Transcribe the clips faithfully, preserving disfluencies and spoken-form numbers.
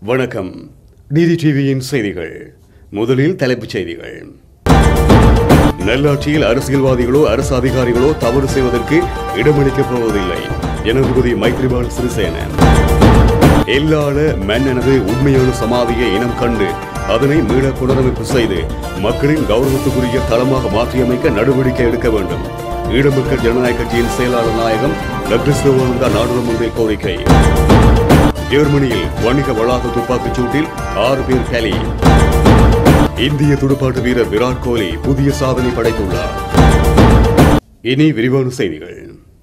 வணக்கம். டிடி டிவியின் செய்திகள். முதலில் தலைப்புச் செய்திகள். நல்லாட்சியில் அரசியல்வாதிகளோ அரசு அதிகாரிகளோ தவறு செய்வதற்கு இடமளிக்கப் போவதில்லை. ஜனாதிபதி மைத்ரிபால சிறிசேன. எல்லாள மன்னனது உண்மையான சமாதியை இனம் கண்டு அதனை மீள புனரமைப்பு செய்து மக்களின் கௌரவத்துக்குரிய தளமாக மாற்றியமைக்க நடவடிக்கை எடுக்க வேண்டும். ஈழமக்கள் ஜனநாயக கட்சியின் செயலாளர் நாயகம் டக்ளஸ் தேவானந்தா நாடாளுமன்ற கோரிக்கை. ஜெர்மனியில் வணிக வளாக துப்பாக்கிச் சூட்டில் ஆறு பேர் பலி. இந்திய துடுப்பாட்ட வீரர் விராட் கோலி புதிய சாதனை படைத்துள்ளார். இனி விரிவான செய்திகள்.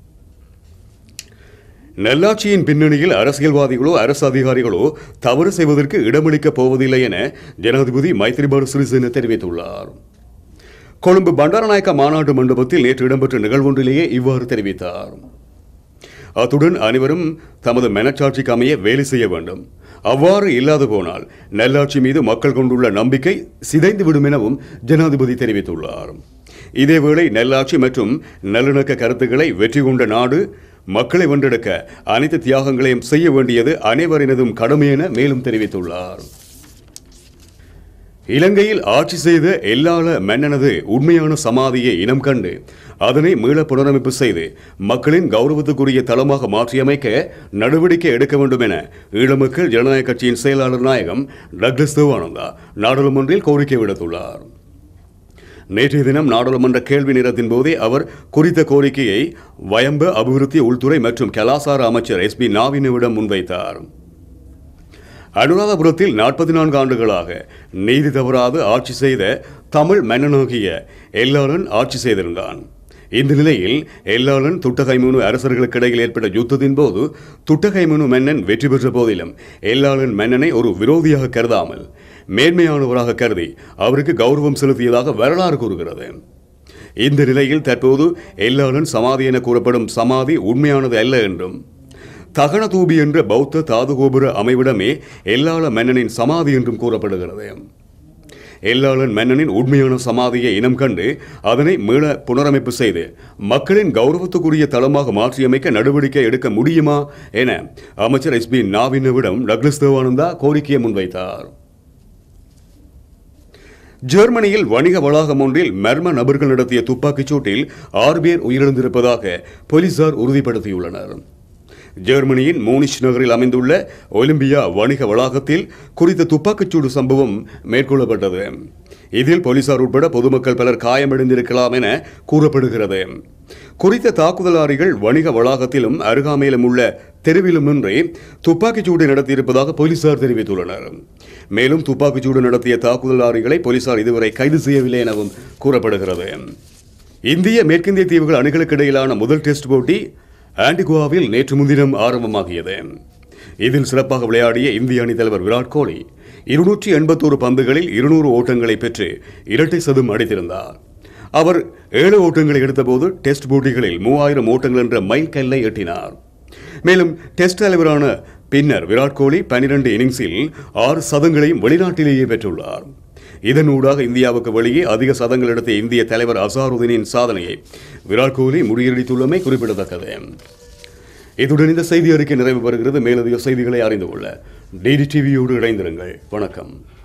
நல்லாட்சியின் பின்னணியில் அரசியல்வாதிகளோ அரசு அதிகாரிகளோ தவறு செய்வதற்கு இடமளிக்கப் போவதில்லை என ஜனாதிபதி மைத்ரிபால சிறிசேன தெரிவித்துள்ளார். கொழும்பு பண்டாரநாயக்க மாநாட்டு மண்டபத்தில் நேற்று இடம்பெற்ற நிகழ்வொன்றிலேயே இவ்வாறு தெரிவித்தார். அத்துடன் அனைவரும் தமது மனச்சாட்சிக்கு அமைய வேலை செய்ய வேண்டும். அவ்வாறு இல்லாது போனால் நல்லாட்சி மீது மக்கள் கொண்டுள்ள நம்பிக்கை சிதைந்துவிடும் எனவும் ஜனாதிபதி தெரிவித்துள்ளார். இதேவேளை நல்லாட்சி மற்றும் நல்லிணக்க கருத்துக்களை வெற்றி கொண்ட நாடு மக்களை வென்றெடுக்க அனைத்து தியாகங்களையும் செய்ய வேண்டியது அனைவரினதும் கடமை என மேலும் தெரிவித்துள்ளார். இலங்கையில் ஆட்சி செய்த எல்லாள மன்னனது உண்மையான சமாதியை இனம் கண்டு அதனை மீள புனரமைப்பு செய்து மக்களின் கௌரவத்துக்குரிய தளமாக மாற்றியமைக்க நடவடிக்கை எடுக்க வேண்டும் என ஈழமக்கள் ஜனநாயக கட்சியின் செயலாளர் நாயகம் டக்ளஸ் தேவானந்தா நாடாளுமன்றில் கோரிக்கை விடுத்துள்ளார். நேற்றைய தினம் நாடாளுமன்ற கேள்வி நேரத்தின் போதே அவர் குறித்த கோரிக்கையை வயம்ப அபிவிருத்தி உள்துறை மற்றும் கலாசார அமைச்சர் எஸ் பி நாவினவிடம் முன்வைத்தார். அனுராதபுரத்தில் நாற்பத்தி நான்கு ஆண்டுகளாக நீதி தவறாது ஆட்சி செய்த தமிழ் மன்னனாகிய எல்லாளன் ஆட்சி செய்திருந்தான். இந்த நிலையில் எல்லாளன் துட்டகைமுனு அரசர்களுக்கு இடையில் ஏற்பட்ட யுத்தத்தின் போது துட்டகைமுனு மன்னன் வெற்றி பெற்ற போதிலும் எல்லாளன் மன்னனை ஒரு விரோதியாக கருதாமல் மேன்மையானவராக கருதி அவருக்கு கௌரவம் செலுத்தியதாக வரலாறு கூறுகிறது. இந்த நிலையில் தற்போது எல்லாளன் சமாதி என கூறப்படும் சமாதி உண்மையானது அல்ல என்றும் தகனதூபி என்ற பௌத்த தாதுகோபுர அமைவிடமே எல்லாள மன்னனின் சமாதி என்றும் கூறப்படுகிறது. எல்லாளன் மன்னனின் உண்மையான சமாதியை இனம் கண்டு அதனை மீள புனரமைப்பு செய்து மக்களின் கௌரவத்துக்குரிய தளமாக மாற்றியமைக்க நடவடிக்கை எடுக்க முடியுமா என அமைச்சர் எஸ் பி நாவினவிடம் டக்ளஸ் தேவானந்தா கோரிக்கையை முன்வைத்தார். ஜெர்மனியில் வணிக வளாகம் ஒன்றில் மர்ம நபர்கள் நடத்திய துப்பாக்கிச் சூட்டில் ஆறு பேர் உயிரிழந்திருப்பதாக போலீசார் உறுதிப்படுத்தியுள்ளனர். ஜெர்மனியின் மூனிஷ் நகரில் அமைந்துள்ள ஒலிம்பியா வணிக வளாகத்தில் குறித்த துப்பாக்கிச்சூடு சம்பவம் மேற்கொள்ளப்பட்டது. இதில் போலீசார் உட்பட பொதுமக்கள் பலர் காயமடைந்திருக்கலாம் என கூறப்படுகிறது. குறித்த தாக்குதலாரிகள் வணிக வளாகத்திலும் அருகாமையிலும் உள்ள தெருவிலும் நின்று துப்பாக்கிச்சூடு நடத்தியிருப்பதாக போலீசார் தெரிவித்துள்ளனர். மேலும் துப்பாக்கிச்சூடு நடத்திய தாக்குதலாரிகளை போலீசார் இதுவரை கைது செய்யவில்லை எனவும் கூறப்படுகிறது. இந்திய மேற்கிந்திய தீவுகள் அணிகளுக்கு இடையிலான முதல் டெஸ்ட் போட்டி ஆன்டிகுவாவில் நேற்று முன்தினம் ஆரம்பமாகியது. இதில் சிறப்பாக விளையாடிய இந்திய அணி தலைவர் விராட் கோலி இருநூற்றி எண்பத்தோரு பந்துகளில் இருநூறு ஓட்டங்களை பெற்று இரட்டை சதம் அடித்திருந்தார். அவர் ஏழு ஓட்டங்களை எடுத்தபோது டெஸ்ட் போட்டிகளில் மூவாயிரம் ஓட்டங்கள் என்ற மைல் கல்லை எட்டினார். மேலும் டெஸ்ட் தலைவரான பின்னர் விராட் கோலி பனிரெண்டு இன்னிங்ஸில் ஆறு சதங்களையும் வெளிநாட்டிலேயே பெற்றுள்ளார். இதனூடாக இந்தியாவுக்கு வெளியே அதிக சதங்கள் எடுத்த இந்திய தலைவர் அசாருதீனின் சாதனையை விராட் கோலி முறியடித்துள்ளமை குறிப்பிடத்தக்கது. இத்துடன் இந்த செய்தி அறிக்கை நிறைவு பெறுகிறது. மேலதிக செய்திகளை அறிந்து கொள்ள டிடி டிவியோடு இணைந்திருங்கள். வணக்கம்.